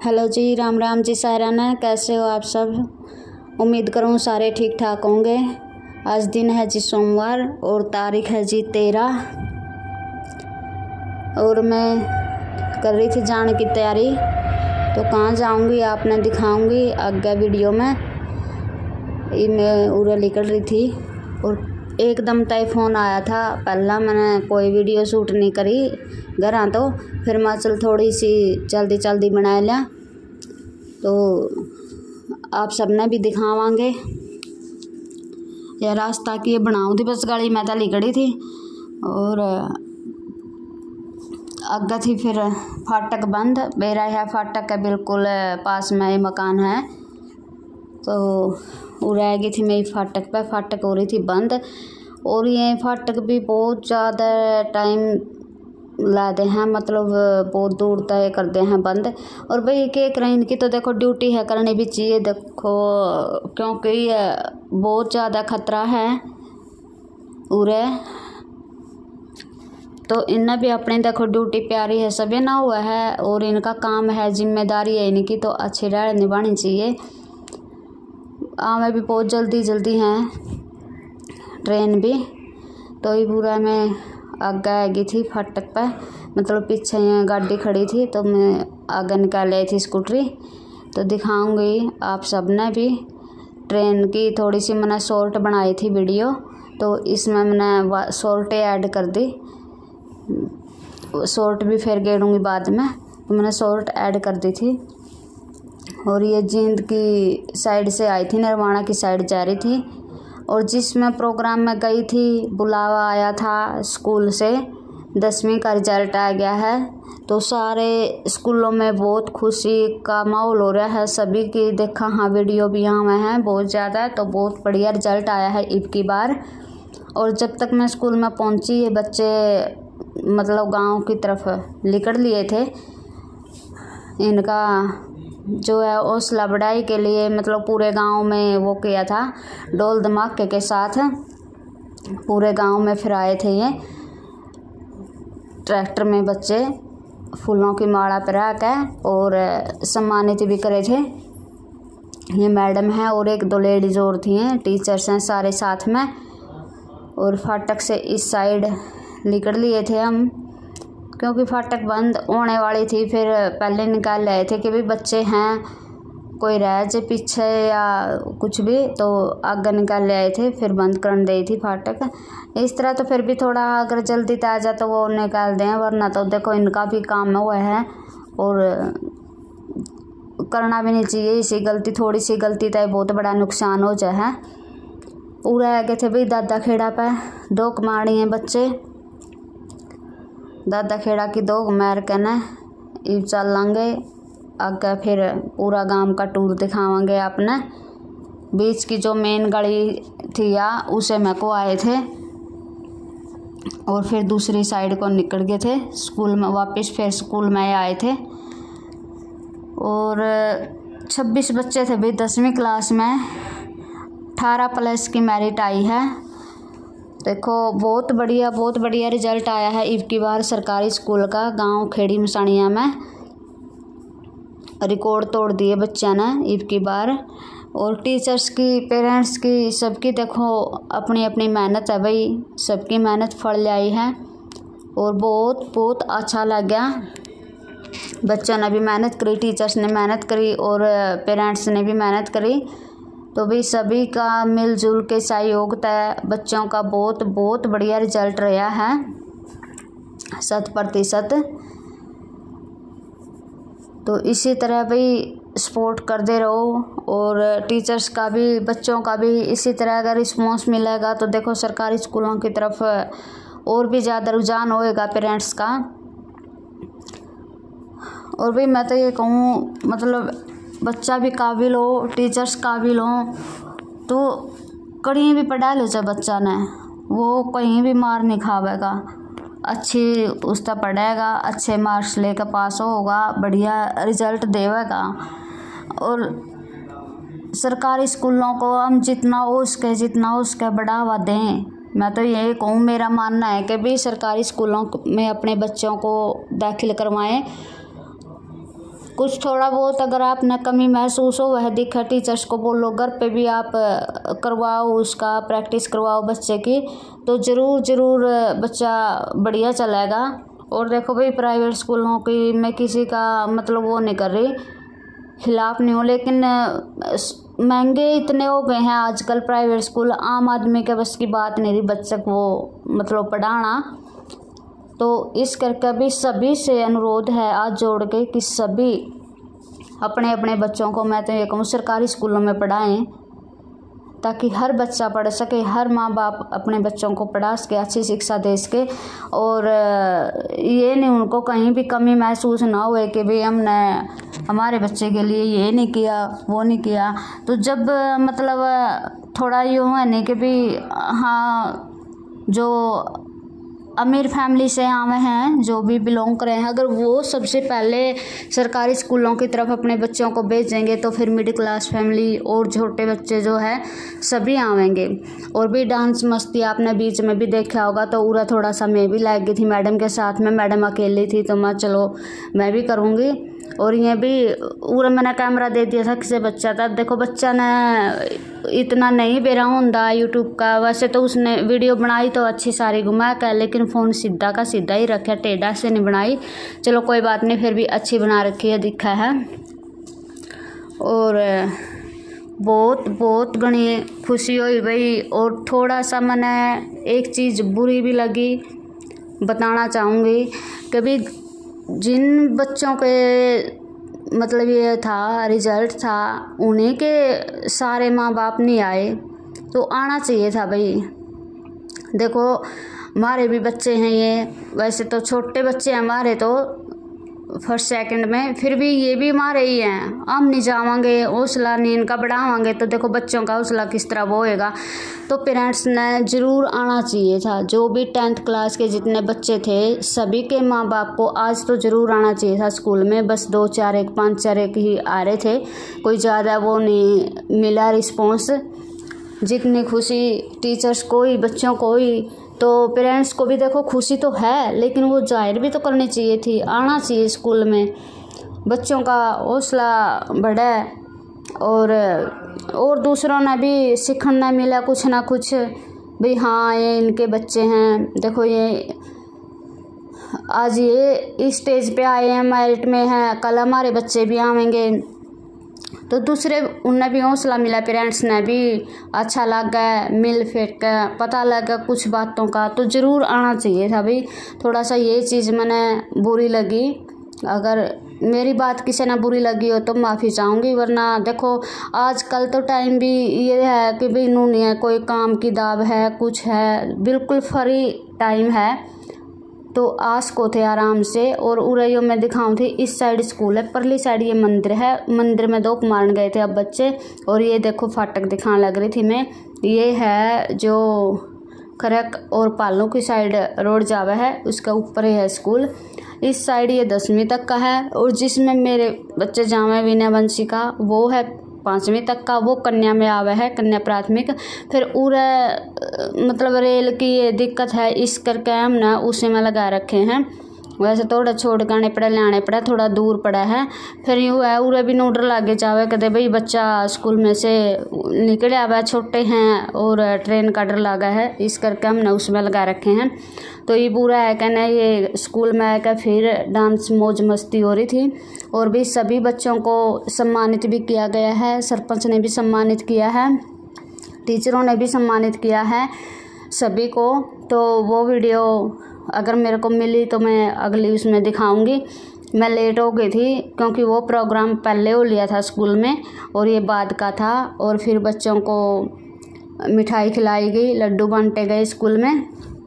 Hello ji, Ram Ram ji सायराना, कैसे हो आप सब। उम्मीद करूँ सारे ठीक ठाक होंगे। आज दिन है जी सोमवार और तारीख है जी 13 और मैं कर रही थी जाने की तैयारी। तो कहाँ जाऊँगी आपने दिखाऊँगी आगे वीडियो में। मैं उरे निकल रही थी और एकदम तय फ़ोन आया था। पहला मैंने कोई वीडियो शूट नहीं करी घर तो फिर मैं चल थोड़ी सी जल्दी बना लिया, तो आप सबने भी दिखावांगे। यह रास्ता की बनाऊँ थी बस गाड़ी मैं तली खड़ी थी और आगे थी फिर फाटक बंद। मेरा यह फाटक के बिल्कुल पास में ही मकान है, तो वो रह गई थी मेरी फाटक पे। फाटक हो रही थी बंद और ये फाटक भी बहुत ज़्यादा टाइम लाते हैं, मतलब बहुत दूर तय करते हैं बंद। और भाई क्या करें, इनकी तो देखो ड्यूटी है, करनी भी चाहिए देखो, क्योंकि ये बहुत ज़्यादा खतरा है उरे। तो इन्हें भी अपनी देखो ड्यूटी प्यारी है, सभी ना हुआ है और इनका काम है, जिम्मेदारी है इनकी, तो अच्छी राह निभानी चाहिए। हमें भी बहुत जल्दी हैं ट्रेन भी। तो ये पूरा मैं आगे आ गई थी फाटक पे, मतलब पीछे यहाँ गाड़ी खड़ी थी तो मैं आगे निकाल आई थी स्कूटरी। तो दिखाऊंगी आप सब ने भी। ट्रेन की थोड़ी सी मैंने शॉर्ट बनाई थी वीडियो, तो इसमें मैंने शॉर्ट ऐड कर दी। शॉर्ट भी फिर गेड़ूँगी बाद में, तो मैंने शॉर्ट ऐड कर दी थी। और ये जींद की साइड से आई थी, निर्वाणा की साइड जा रही थी। और जिसमें प्रोग्राम में गई थी बुलावा आया था स्कूल से, 10वीं का रिजल्ट आ गया है, तो सारे स्कूलों में बहुत खुशी का माहौल हो रहा है सभी की। देखा हाँ वीडियो भी यहाँ में है बहुत ज़्यादा, तो बहुत बढ़िया रिजल्ट आया है अब की बार। और जब तक मैं स्कूल में पहुँची ये बच्चे मतलब गांव की तरफ निकल लिए थे। इनका जो है हौसला बढ़ाई के लिए मतलब पूरे गांव में वो किया था, ढोल धमाके के साथ पूरे गांव में फिर आए थे ये ट्रैक्टर में बच्चे, फूलों की माला पहना के, और सम्मानित भी करे थे। ये मैडम है और एक दो लेडीज और थी, टीचर्स हैं सारे साथ में। और फाटक से इस साइड निकल लिए थे हम, क्योंकि फाटक बंद होने वाली थी। फिर पहले निकाल लाए थे कि भी बच्चे हैं कोई रह जाए पीछे या कुछ भी, तो आगे निकाल ले आए थे, फिर बंद कर दी थी फाटक। इस तरह तो फिर भी थोड़ा अगर जल्दी ताज़ा तो वो निकाल दें, वरना तो देखो इनका भी काम हुआ है और करना भी नहीं चाहिए। इसी गलती थोड़ी सी गलती तो बहुत बड़ा नुकसान हो जाए है। पूरा आगे थे भाई दादा खेड़ा पे, 2 कमाड़ी हैं बच्चे, दादा खेड़ा की 2 मैर कहना इब चल लांगे आगे। फिर पूरा गांव का टूर दिखावांगे आपने। बीच की जो मेन गली थी या उसे में को आए थे और फिर दूसरी साइड को निकल गए थे स्कूल में वापस, फिर स्कूल में आए थे। और 26 बच्चे थे भाई 10वीं क्लास में, 18+ की मेरिट आई है। देखो बहुत बढ़िया रिजल्ट आया है अब की बार सरकारी स्कूल का। गांव खेड़ी मसानिया में रिकॉर्ड तोड़ दिए बच्चों ने अब की बार। और टीचर्स की, पेरेंट्स की, सबकी देखो अपनी अपनी मेहनत है भाई, सबकी मेहनत फल लाई है और बहुत अच्छा लग गया। बच्चों ने भी मेहनत करी, टीचर्स ने मेहनत करी और पेरेंट्स ने भी मेहनत करी, तो भी सभी का मिलजुल के सहयोग तय बच्चों का बहुत बढ़िया रिजल्ट रहा है 100%। तो इसी तरह भाई सपोर्ट करते रहो और टीचर्स का भी बच्चों का भी इसी तरह अगर रिस्पॉन्स मिलेगा तो देखो सरकारी स्कूलों की तरफ और भी ज़्यादा रुझान होएगा पेरेंट्स का। और भाई मैं तो ये कहूँ मतलब बच्चा भी काबिल हो, टीचर्स काबिल हो, तो कहीं भी पढ़ा लो चाहे बच्चा ने, वो कहीं भी मार नहीं खावेगा, अच्छी उसका पढ़ेगा, अच्छे मार्क्स लेकर पास होगा, बढ़िया रिजल्ट देवेगा। और सरकारी स्कूलों को हम जितना हो उसके बढ़ावा दें। मैं तो यही कहूँ, मेरा मानना है कि भी सरकारी स्कूलों में अपने बच्चों को दाखिल करवाएं कुछ थोड़ा बहुत अगर आपने कमी महसूस हो वह दिखा, टीचर्स को बोलो, घर पे भी आप करवाओ, उसका प्रैक्टिस करवाओ बच्चे की, तो ज़रूर बच्चा बढ़िया चलेगा। और देखो भाई, प्राइवेट स्कूलों की मैं किसी का मतलब वो नहीं कर रही, खिलाफ नहीं हूँ, लेकिन महंगे इतने हो गए हैं आजकल प्राइवेट स्कूल, आम आदमी के बस की बात नहीं रही बच्चे को मतलब पढ़ाना। तो इस करके भी सभी से अनुरोध है आज जोड़ के कि सभी अपने अपने बच्चों को, मैं तो ये कहूँ, सरकारी स्कूलों में पढ़ाएं, ताकि हर बच्चा पढ़ सके, हर माँ बाप अपने बच्चों को पढ़ा सके, अच्छी शिक्षा दे सके। और ये नहीं उनको कहीं भी कमी महसूस ना हुए कि भाई हमने हमारे बच्चे के लिए ये नहीं किया, वो नहीं किया। तो जब मतलब थोड़ा यूँ है नहीं कि भाई हाँ, जो अमीर फैमिली से आए हैं, जो भी बिलोंग कर रहे हैं, अगर वो सबसे पहले सरकारी स्कूलों की तरफ अपने बच्चों को भेजेंगे तो फिर मिडिल क्लास फैमिली और छोटे बच्चे जो है सभी आवेंगे। और भी डांस मस्ती आपने बीच में भी देखा होगा, तो पूरा थोड़ा सा मैं भी लग गई थी मैडम के साथ में, मैडम अकेली थी तो मैं चलो मैं भी करूँगी। और ये भी पूरा मैंने कैमरा दे दिया था किसी बच्चा था, देखो बच्चा ने इतना नहीं बेरा होंदा यूट्यूब का, वैसे तो उसने वीडियो बनाई तो अच्छी सारी घुमा कर, लेकिन फ़ोन सीधा का सीधा ही रखा, टेढ़ा से नहीं बनाई। चलो कोई बात नहीं, फिर भी अच्छी बना रखी है, दिखा है। और बहुत बहुत घनी खुशी हुई भाई। और थोड़ा सा मैंने एक चीज़ बुरी भी लगी, बताना चाहूँगी कि भाई जिन बच्चों के मतलब ये था रिजल्ट था, उन्हीं के सारे माँ बाप नहीं आए, तो आना चाहिए था भाई। देखो हमारे भी बच्चे हैं, ये वैसे तो छोटे बच्चे हैं हमारे तो फर्स्ट सेकंड में, फिर भी ये भी हमारे ही हैं। हम नहीं जावांगे, हौसला नहीं इनका बढ़ावांगे तो देखो बच्चों का हौसला किस तरह वो होएगा। तो पेरेंट्स ने ज़रूर आना चाहिए था, जो भी 10th क्लास के जितने बच्चे थे सभी के माँ बाप को आज तो ज़रूर आना चाहिए था स्कूल में। बस 2-4 एक 5-4 एक ही आ रहे थे, कोई ज़्यादा वो नहीं मिला रिस्पॉन्स। जितनी खुशी टीचर्स को ही, बच्चों को ही, तो पेरेंट्स को भी देखो खुशी तो है, लेकिन वो जाहिर भी तो करनी चाहिए थी, आना चाहिए स्कूल में, बच्चों का हौसला बढ़े और दूसरों ने भी सीखना मिला कुछ ना कुछ, भाई हाँ ये इनके बच्चे हैं, देखो ये आज ये इस स्टेज पे आए हैं, मेरिट में हैं, कल हमारे बच्चे भी आवेंगे। तो दूसरे उन्हें भी हौसला मिला, पेरेंट्स ने भी अच्छा लगा, मिल फिर के पता लगा कुछ बातों का, तो ज़रूर आना चाहिए था भाई। थोड़ा सा ये चीज़ मैंने बुरी लगी, अगर मेरी बात किसी ने बुरी लगी हो तो माफ़ी चाहूँगी, वरना देखो आजकल तो टाइम भी ये है कि भाई नूनी है, कोई काम की दाब है, कुछ है, बिल्कुल फ्री टाइम है, तो आस को थे आराम से। और उरैयो में दिखाऊँ थी, इस साइड स्कूल है, परली साइड ये मंदिर है, मंदिर में 2 मारन गए थे अब बच्चे। और ये देखो फाटक दिखाने लग रही थी मैं, ये है जो खरक और पालों की साइड रोड जावा है, उसका ऊपर ही है स्कूल। इस साइड ये 10वीं तक का है, और जिसमें मेरे बच्चे जावे विनय वंशी का वो है 5वीं तक का, वो कन्या में आवा है, कन्या प्राथमिक। फिर उरे मतलब रेल की ये दिक्कत है, इस करके हमने उसी में लगा रखे हैं। वैसे थोड़ा छोड़ के आने पड़ा, लाने पड़ा, थोड़ा दूर पड़ा है। फिर यूँ है उरे भी नूडर लागे जावे, कहते भाई बच्चा स्कूल में से निकले आवा, छोटे हैं और ट्रेन का डर लगा है, इस करके हमने उसमें लगा रखे हैं। तो ये पूरा है कहना, ये स्कूल में आकर फिर डांस मौज मस्ती हो रही थी। और भी सभी बच्चों को सम्मानित भी किया गया है, सरपंच ने भी सम्मानित किया है, टीचरों ने भी सम्मानित किया है सभी को। तो वो वीडियो अगर मेरे को मिली तो मैं अगली उसमें दिखाऊंगी। मैं लेट हो गई थी क्योंकि वो प्रोग्राम पहले हो लिया था स्कूल में और ये बाद का था। और फिर बच्चों को मिठाई खिलाई गई, लड्डू बांटे गए स्कूल में।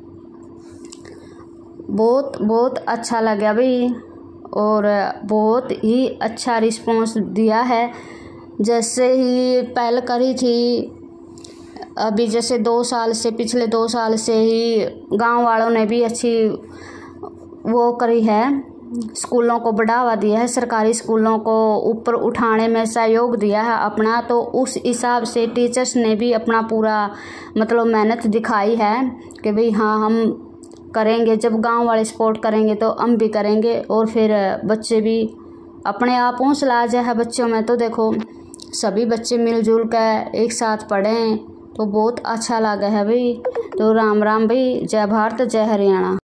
बहुत बहुत अच्छा लगा भाई, और बहुत ही अच्छा रिस्पॉन्स दिया है। जैसे ही पहल करी थी, अभी जैसे 2 साल से, पिछले 2 साल से ही गांव वालों ने भी अच्छी वो करी है, स्कूलों को बढ़ावा दिया है, सरकारी स्कूलों को ऊपर उठाने में सहयोग दिया है अपना। तो उस हिसाब से टीचर्स ने भी अपना पूरा मतलब मेहनत दिखाई है कि भाई हाँ हम करेंगे, जब गांव वाले सपोर्ट करेंगे तो हम भी करेंगे। और फिर बच्चे भी अपने आप हौसला आ जाए बच्चों में, तो देखो सभी बच्चे मिलजुल कर एक साथ पढ़ें तो बहुत अच्छा लगा है भाई। तो राम राम भाई, जय भारत जय हरियाणा।